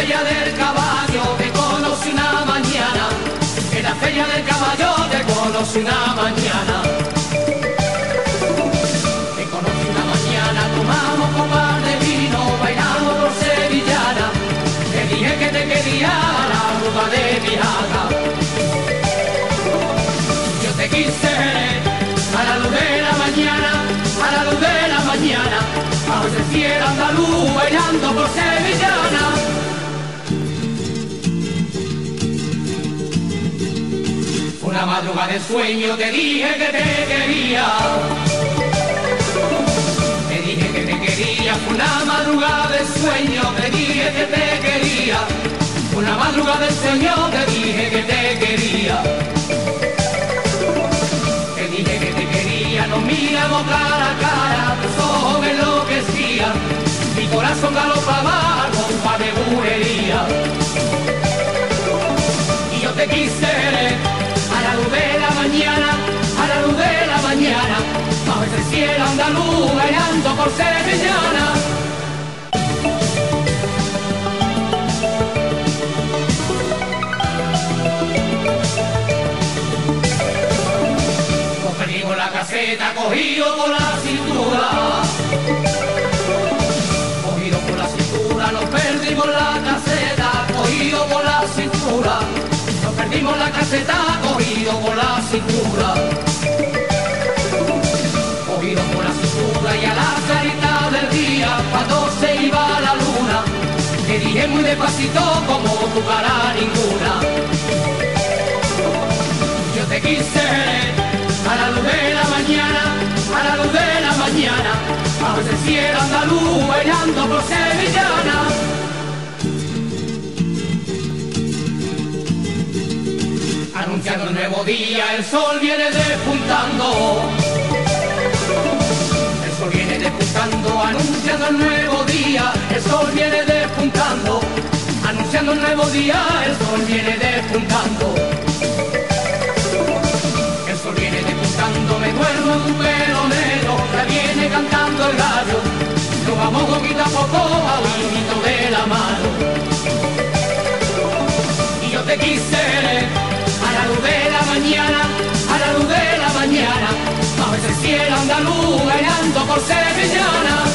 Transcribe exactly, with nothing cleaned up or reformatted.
feria del caballo te conocí una mañana, en la feria del caballo te conocí una mañana. Te conocí una mañana, tomamos copas de vino, bailamos por sevillana, te dije que te quería a la ruta de mi jaca. Yo te quise a la luz de la mañana, a la luz de la mañana, bajo ese cielo andaluz bailando por sevillana. Una madrugada de sueño te dije que te quería, te dije que te quería. Una madrugada de sueño te dije que te quería, una madrugada de sueño te dije que te quería. Te dije que te quería, nos miramos cara a cara, tus ojos me enloquecían, mi corazón galopaba con par de bulería. Y yo te quise a la luz de la mañana, a la luz de la mañana, bajo ese cielo andaluz bailando por sevillana. Nos perdimos la caseta, cogido por la cintura, cogido por la cintura, nos perdimos la caseta, cogido por la cintura. Perdimos la caseta, cogido por la cintura, cogido por la cintura. Y a la clarita del día, cuando se iba la luna, te dije muy despacito como tu cara ninguna. Yo te quise a la luz de la mañana, a la luz de la mañana, bajo ese cielo andaluz bailando por sevillana. Anunciando un nuevo día, el sol viene despuntando, el sol viene despuntando, anunciando un nuevo día, el sol viene despuntando, anunciando un nuevo día, el sol viene despuntando, el sol viene despuntando, me duermo en un pelo negro, ya viene cantando el gallo, nos vamos poquito a poco a un hito de la mano. Y yo te quise a la luz de la mañana, a la luz de la mañana, bajo ese cielo andaluz bailando por sevillana.